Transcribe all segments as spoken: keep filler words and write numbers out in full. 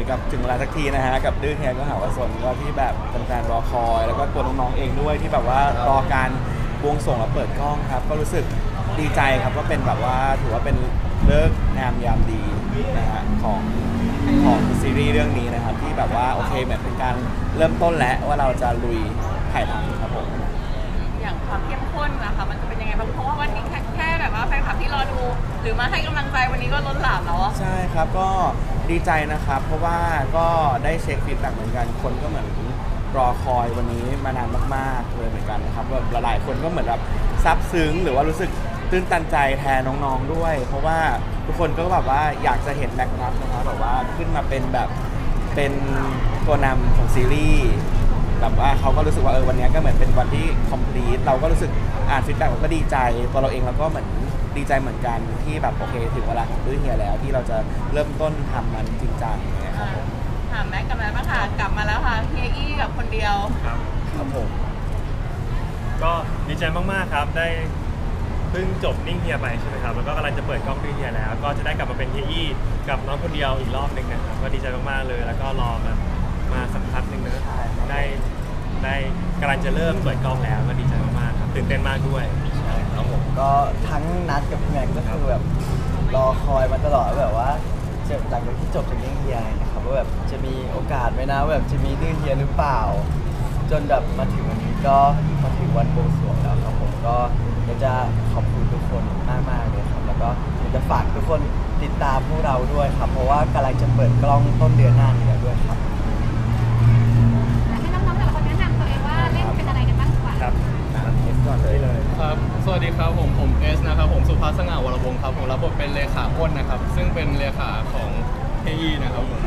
กับถึงเวลาสักทีนะฮะกับดื้อเฮียก็หาว่าสนก็ที่แบบแฟนๆรอคอยแล้วก็ตัวน้องๆเองด้วยที่แบบว่ารอการบวงสรวงและเปิดกล้องครับก็รู้สึกดีใจครับว่าเป็นแบบว่าถือว่าเป็นเลิกงามยามดีนะฮะของของซีรีส์เรื่องนี้นะครับที่แบบว่าโอเคเหมือนเป็นการเริ่มต้นแล้วว่าเราจะลุยถ่ายทำครับผมอย่างความเข้มข้นนะคะมันจะเป็นยังไงบ้างเพราะว่าวันนี้แค่แค่แบบว่าแฟนคลับที่รอดูหรือมาให้กำลังใจวันนี้ก็ล้นหลามแล้วอะใช่ครับก็ดีใจนะครับเพราะว่าก็ได้เช็คฟีดแบ็กเหมือนกันคนก็เหมือนรอคอยวันนี้มานานมากๆเลยเหมือนกันนะครับแบบหลายๆคนก็เหมือนแบบซับซึ้งหรือว่ารู้สึกตื้นตันใจแทนน้องๆด้วยเพราะว่าทุกคนก็แบบว่าอยากจะเห็นแม็กนัทนะครับแบบว่าขึ้นมาเป็นแบบเป็นตัวนำของซีรีส์แบบว่าเขาก็รู้สึกว่าเออวันนี้ก็เหมือนเป็นวันที่คอมพลีทเราก็รู้สึกอ่านฟีดแบ็กก็ดีใจตัวเราเองเราก็เหมือนดีใจเหมือนกันที่แบบโอเคถึงเวลาของดื้อเฮียแล้วที่เราจะเริ่มต้นทำมันจริงจังนะครับผมถามแม็กกับแม็กบ้างค่ะกลับมาแล้วค่ะเฮียอี้กับคนเดียวครับครับผมก็ดีใจมากๆครับได้เพิ่งจบนิ่งเฮียไปใช่ไหมครับแล้วก็กำลังจะเปิดกล้องดื้อเฮียแล้วก็จะได้กลับมาเป็นเฮียอี้กับน้องคนเดียวอีกรอบหนึ่งนะครับก็ดีใจมากๆเลยแล้วก็รอมามาสักพักหนึ่งนะได้ได้กำลังจะเริ่มเปิดกล้องแล้วก็ดีใจมากๆครับตื่นเต้นมากด้วยใช่ครับผมก็ทั้งนัดกับพี่แม็กก็คือแบบรอคอยมาตลอดแบบว่าจะหลังจากที่จบจากเรื่องเฮียนะครับว่าแบบจะมีโอกาสไหมนะแบบจะมีดื้อเฮียหรือเปล่าจนแบบมาถึงวันนี้ก็มาถึงวันบวงสรวงแล้วครับผมก็อยากจะขอบคุณทุกคนมากๆเลยครับแล้วก็อยากจะฝากทุกคนติดตามพวกเราด้วยครับเพราะว่ากำลังจะเปิดกล้องต้นเดือนหน้านี้แล้วด้วยครับให้น้องๆแต่ละคนแนะนำตัวเองว่าเล่นเป็นอะไรกันบ้างดีกว่าครับเอสก่อนเลยเลยครับสวัสดีครับผมผมเอสนะครับผมสุภาพสง่าวรวงศ์ครับผมรับบทเป็นเลขาอ้นนะครับซึ่งเป็นเลขาของเฮียนะครับผม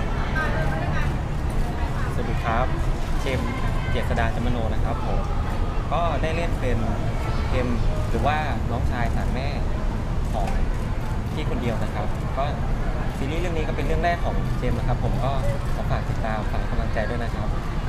สวัสดีครับเจมเจษฎาจมโนนะครับผมก็ได้เล่นเป็นเกมหรือว่าน้องชายสามแม่ของพี่คนเดียวนะครับก็ซีรีส์เรื่องนี้ก็เป็นเรื่องแรกของเจมนะครับผมก็ขอฝากติดตามฝากกำลังใจด้วยนะครับ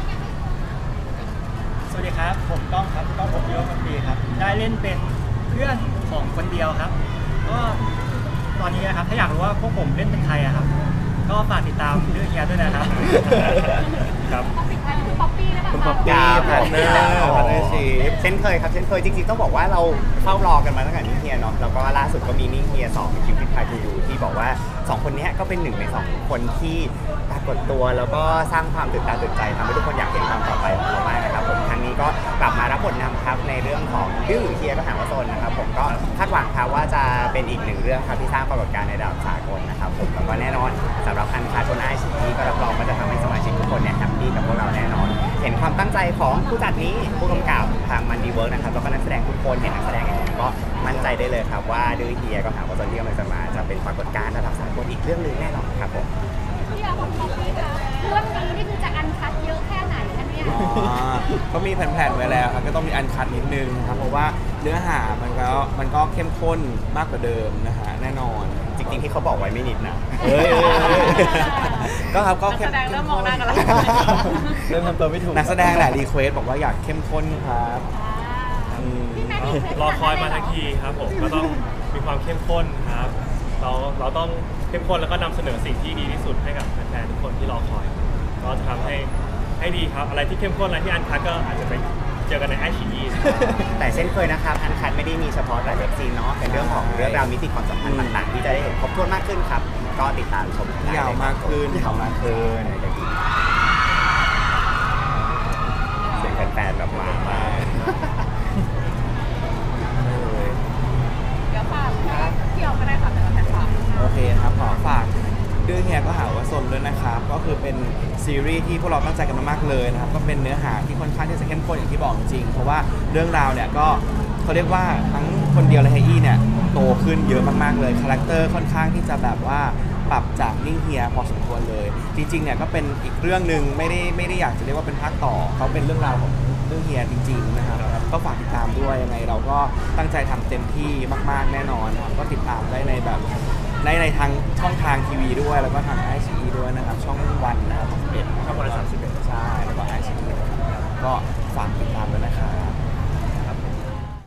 สวัสดีครับผมก้องครับก้องผมโยกปีครับได้เล่นเป็นเพื่อนของคนเดียวครับก็ตอนนี้นะครับถ้าอยากรู้ว่าพวกผมเล่นเป็นใครอะครับก็ฝากติดตามเรื่องเฮียด้วยนะครับครับปิดท้ายคือป๊อปปี้แล้วแบบป๊อปปี้พาร์ทเนอร์พาร์ทเนอร์ชีพเช่นเคยครับเช่นเคยจริงๆต้องบอกว่าเราเฝ้ารอกันมาตั้งแต่นิ่งเฮียเนาะแล้วก็ล่าสุดก็มีนิ่งเฮียสองคิวพิพายทูยูที่บอกว่าสองคนนี้ก็เป็นหนึ่งในสองคนที่ปรากฏตัวแล้วก็สร้างความตื่นตาตื่นใจทำให้ทุกคนอยากเห็นตอนต่อไปของเรามากนะครับผมครั้งนี้ก็กลับมารับบทนำครับในเรื่องของดื้อเฮียก็หาว่าโซนนะครับผมก็คาดหวังครับว่าจะเป็นอีกหนึ่งเรื่องครับที่สร้างปรากฏการณ์ในระดับสากลนะครับผมแล้วก็แน่นอนสำหรับอันคาร์บอนไอชีก็รับรองว่าจะทำให้สมาชิกทุกคนเนี่ยแฮปปี้กับพวกเราแน่นอนเห็นความตั้งใจของผู้จัดนี้ผู้กำกับทางมันดีเวิร์กนะครับแล้วก็นักแสดงทุกคนเห็นนักแสดงอย่างนี้ก็มั่นใจได้เลยครับว่าดื้อเฮียก็หาว่าโซนที่กำลังจะมาจะเป็นปรากฏการณ์ระดับสากลอีกเรื่องนึงแน่นอนครับผมพี่อาบอกป๊อปปี้ค่ะเรื่องนี้นี่คือจะอันคัดเยอะแค่ไหนคะเนี่ยก็มีแผนๆไว้แล้วครับก็ต้องมีอันคัดนิดนึงครับเพราะว่าเนื้อหามันก็มันก็เข้มข้นมากกว่าเดิมนะฮะแน่นอนจริงๆที่เขาบอกไว้ไม่นิดนะก็ครับก็เข้มนักแสดงเริ่มมองหน้ากันแล้วเริ่มทำตัวไม่ถูกนักแสดงแหละรีเควสบอกว่าอยากเข้มข้นครับรอคอยมาทั้งทีครับผมก็ต้องมีความเข้มข้นครับเราเราต้องเข้มข้นแล้วก็นำเสนอสิ่งที่ดีที่สุดให้กับแฟนๆทุกคนที่รอคอยก็จะทำให้ให้ดีครับอะไรที่เข้มข้นอะไรที่อันคัทก็อาจจะไปเจอกันในไอชีอีแต่เช่นเคยนะครับอันคัทไม่ได้มีเฉพาะแต่เล็กซีนเนาะเป็นเรื่องของเรื่องราวมิติความสัมพันธ์ต่างๆที่จะได้เห็นครบถ้วนมากขึ้นครับก็ติดตามชมยาวมากขึ้นยาวมากขึ้นเสียงแฟนๆแบบมามากเดี๋ยวฝากที่ออกก็ได้ค่ะแต่ละแพลตฟอร์มโอเคครับขอฝากดื้อเฮียก็หาว่าซนด้วยนะครับก็คือเป็นซีรีส์ที่พวกเราตั้งใจกันมากๆเลยนะครับก็เป็นเนื้อหาที่ค่อนข้างที่จะเข้มข้นอย่างที่บอกจริงเพราะว่าเรื่องราวเนี่ยก็เขาเรียกว่าทั้งคนเดียวและเฮียเนี่ยโตขึ้นเยอะมากๆเลยคาแรคเตอร์ค่อนข้างที่จะแบบว่าปรับจากนิ่งเฮียพอสมควรเลยจริงๆเนี่ยก็เป็นอีกเรื่องนึงไม่ได้ไม่ได้อยากจะเรียกว่าเป็นภาคต่อเขาเป็นเรื่องราวของเรื่องเฮียจริงๆนะครับก็ฝากติดตามด้วยยังไงเราก็ตั้งใจทำเต็มที่มากๆแน่นอนก็ติดตามได้ในแบบในในทางช่องทางทีวีด้วยแล้วก็ทางไอซีด้วยนะครับช่องวันนะครับสิบเอ็ดช่องวันสามสิบเอ็ดใช่แล้วก็ไอซีก็ฝากติด